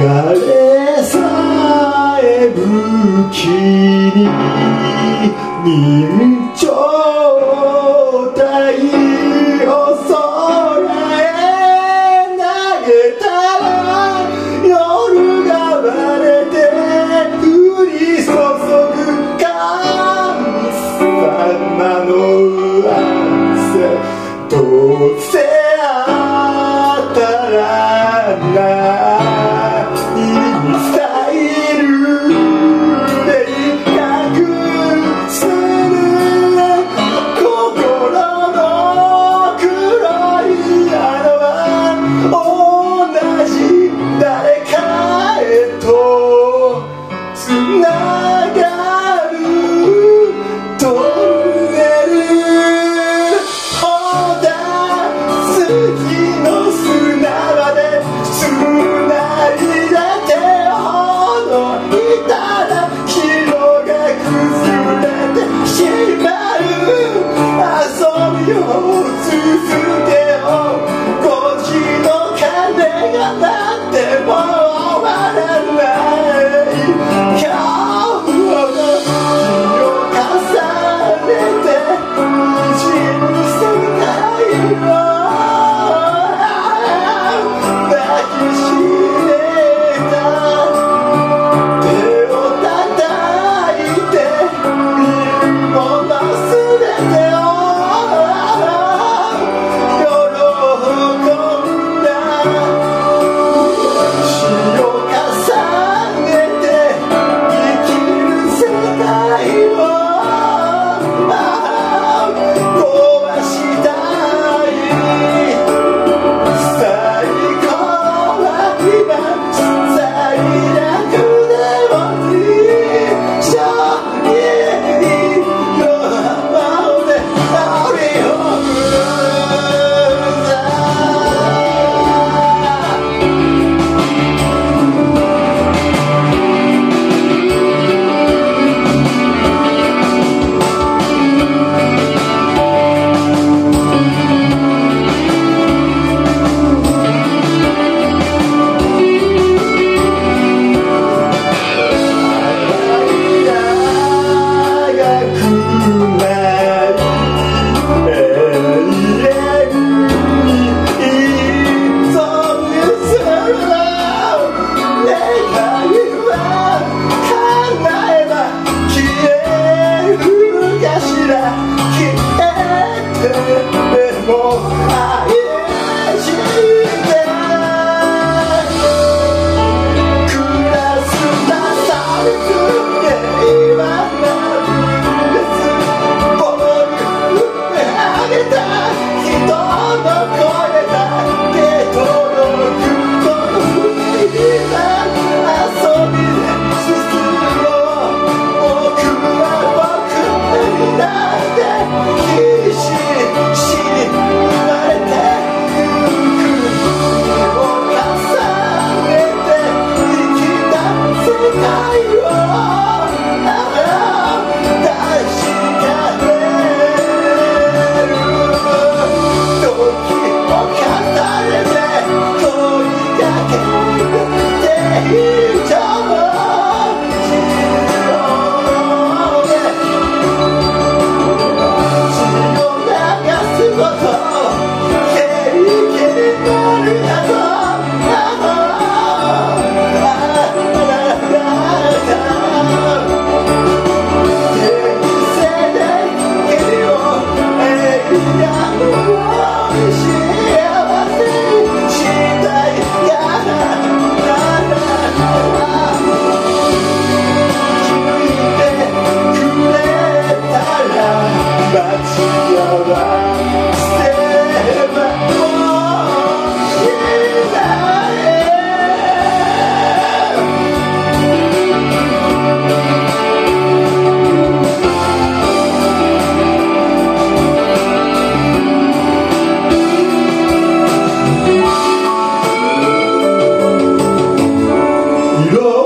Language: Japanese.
れさえ武器に人情体を空へ投げたら夜がバレて降り注ぐ神様の汗どうせ当たらないスタイルで隠する心の黒い穴は同じ誰かへとつながるトンネルほだ次の砂場でつないだ手ほどいたら色が崩れてしまう遊びを続けよう5時の鐘が鳴っても終わらない今日の日を重ねて滲む世界を抱きしめた手を叩いて見るものすべてを喜んだ年を重ねて生きる世界を壊したい最高は今最悪でも一緒に今までオリオン座色